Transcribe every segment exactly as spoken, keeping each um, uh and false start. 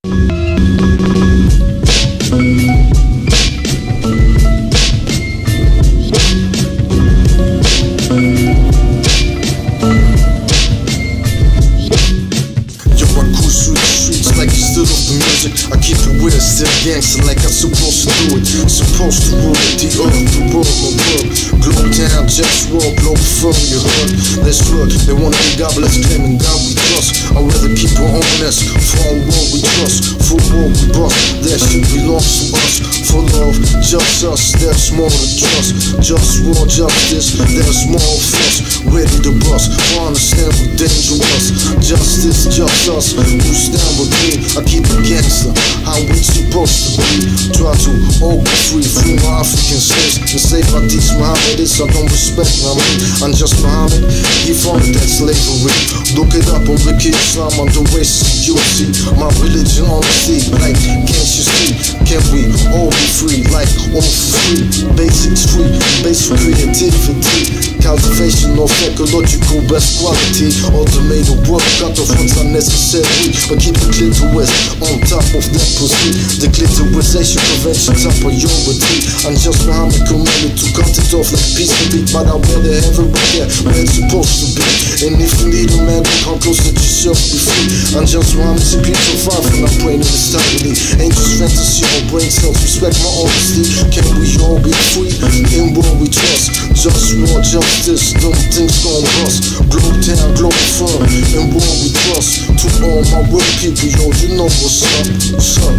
I keep it weird, still gangster like I'm supposed to do it. Supposed to rule the earth, the world, my world. Globe town, JustWar, Globalfirm, you heard? Let's look, they wanna be godless, claiming God we trust. I'd rather keep our honest, for our world we trust. For world we bust, that shit belongs to us. For love, just us, there's more to trust. JustWar, justice, there's more of us. Ready to bust, for understand we're dangerous. Justice, just us, who stand with me. I keep it gangster, how we supposed to be. Try to all be free, free my African slaves. And say if I teach Muhammad this, I don't respect Muhammad. I'm just Muhammad, he founded that slavery. Look it up on Wiki Islam, on the racist you see. My religion on the sea, like can't you see? Can we all be free, like all for free? Basics free, basic creativity. Cultivation of ecological best quality. Automated work, cut off what's unnecessary. But keep the clitoris on top of that pussy. The clitorisation prevention top priority. I'm just Muhammad commanded to cut it off like piece of meat. But I'd rather have it right there where it's supposed to be. And if you need a man, come close to yourself be free. I'm just Muhammad, see people far from I'm praying in this time. Ain't just fantasy or brain cells, respect my honesty. Can we all be free? In what we trust. JustWar, justice, them things gon' bust. Globe town, Globalfirm, and what we trust. To all my real people, yo, you know what's up, what's up.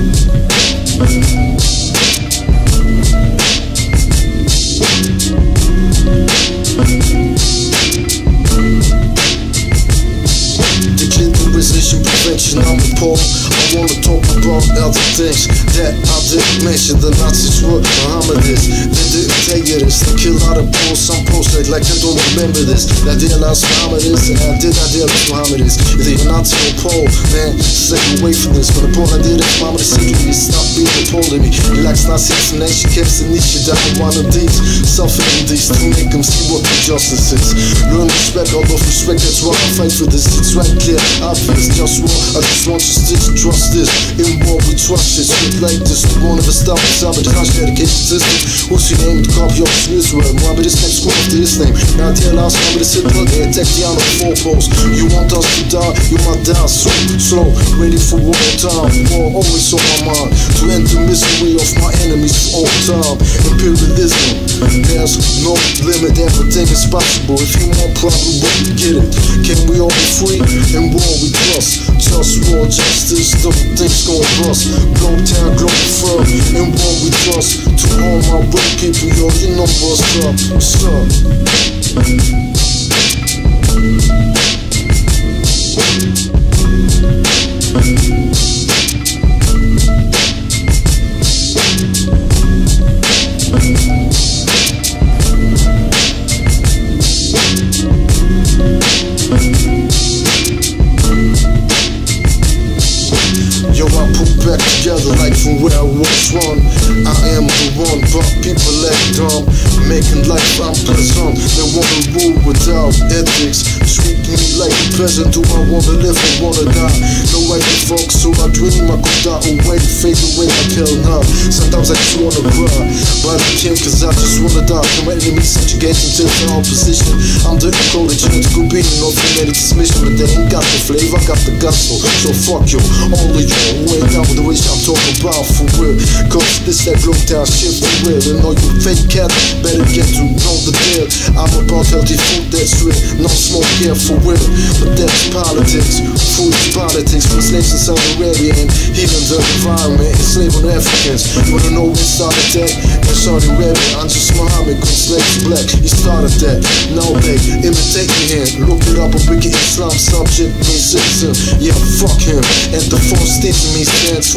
The clitorisation prevention, I'm appalled. I wanna talk about other things that I didn't mention. The Nazis were Mohammedists, they didn't tell you this. They kill out of bulls, some posts like, like I don't remember this. I realized Muhammad is, and I did not realize Muhammad is. Either you're Nazi or Pole, man, stay away from this. When the Pole I did it, Muhammad is secretly stop being a Pole to me. He likes Nazis and she keeps the niche down one of these. Suffering these to make them see what the justice is. Learn respect, all of respect, that's why I fight for this. It's right clear, obvious, JustWar. I just want you to trust this. In war we trust it, shit like this. We won't ever stop us out, but it's not dedication system. Who's your name? The copy of Israel. Muhammad is next school after his name. Now tell us Muhammad is Hitler, they attack the on the four posts. You want us to die, you might die so slow. Ready for war time, war always on my mind. To end the misery of my enemies for all time. Imperialism, there's no limit, everything is possible. If you want problem, we get it. Can we all be free? In war we trust. JustWar, justice, the things gon' bust. Globe town, Globalfirm, in war we trust. To all my real people, yo, you know what's up, what's up. Yo, I put back together like from where I was one. I am the one, but people act dumb. Making life unpleasant, they wanna rule without ethics. Treat me like a peasant, do I wanna live or wanna die? No way to fuck, so I dream I could die away, fade away like hell now. Sometimes I just wanna cry, but I can't cause I just wanna die. From enemies subjugation to the opposition. I'm the ecological being of humanity's mission, but they ain't got the flavor, I got the gospel. So fuck you, all of you who ain't down with the wish I'm talking about for real. Cause this that globe town shit for real. And all you fake cats better get to know the deal. I'm about healthy food that's real, no smoke here for real. But that's politics, food is politics. From slaves in Saudi Arabia and healing the environment, enslaving Africans. You wanna know who started that? In Saudi Arabia, I'm just Muhammad, cause slaves black. He started that, now they imitate me here. Look it up on Wiki Islam, subject means citizen. Yeah, fuck him. And the first thing me stands for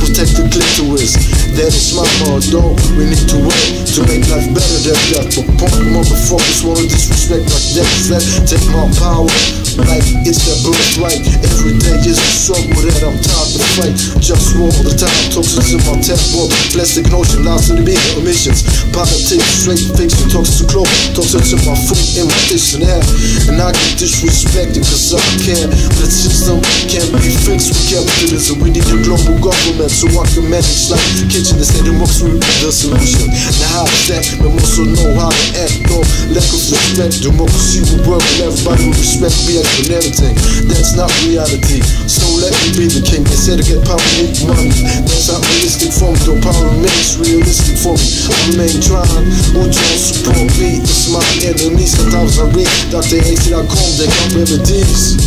protect the clitoris. That is my motto. We need to work to make life better than death. But punk motherfuckers wanna disrespect like that. That take my power like it's their birthright. Every day is a struggle that I'm tired to fight. Just war all the time, toxins in my temple. Plastic notion, lots in the big emissions. Politics, straight fiction, toxic to clothes, toxic to my food and my dictionary. And I get disrespected cause I care. That system can't be fixed with capitalism. We need a global government so I can manage like kitchen instead of works with the solution. Now how is that? But also know how to act. No lack of respect. Democracy will work and everybody will respect me and everything. That's not reality. So let me be the king. Instead of get power, make money. That's not realistic for me. Though power remains realistic for me. I remain trying. Who don't support me? It's my enemy. Sometimes I read Doctor A C dot com. They got remedies.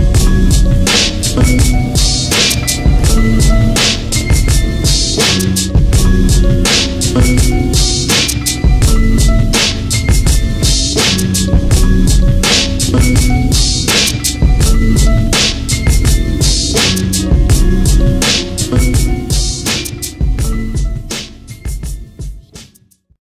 We'll be right back.